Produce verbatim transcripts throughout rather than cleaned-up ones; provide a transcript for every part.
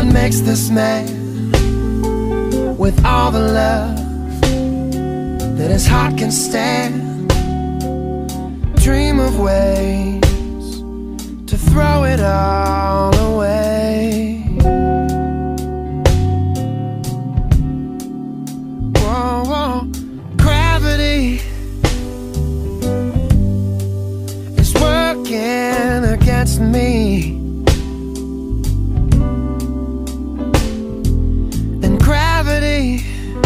makes this man with all the love that his heart can stand dream of ways to throw it all away. Whoa, whoa. Gravity is working against me, and gravity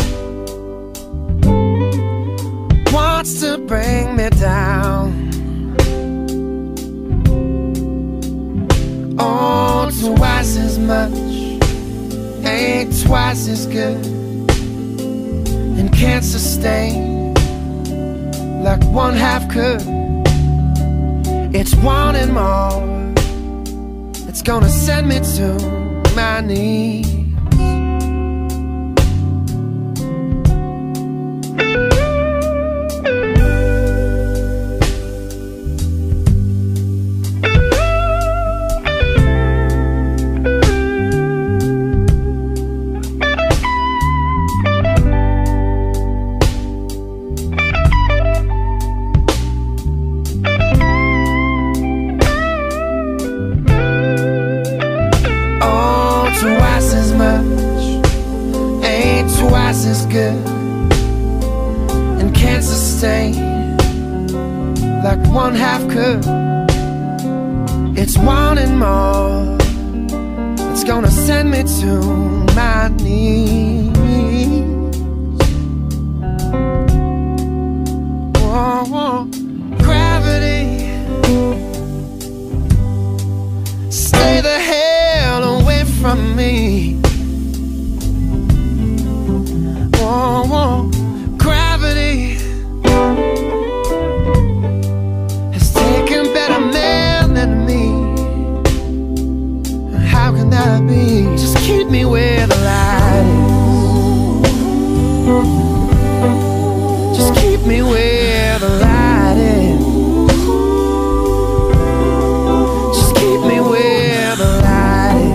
wants to bring me down. Oh, twice as much ain't twice as good, and can't sustain like one half could. It's wanting more, it's gonna send me to my knees. Twice as much ain't twice as good, and can't sustain like one half could. It's wanting more, it's gonna send me to my knees. Whoa, whoa. Gravity, stay the hell away from me. Whoa, whoa. Gravity has taken better men than me. How can that be? Just keep me where the light is. Just keep me where the light is. Just keep me where the light is.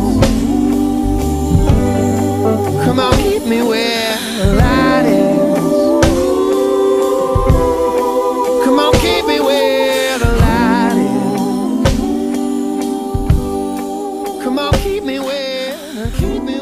Come on, keep me where the light is. Come on, keep me where the light is. Come on, keep me where, keep me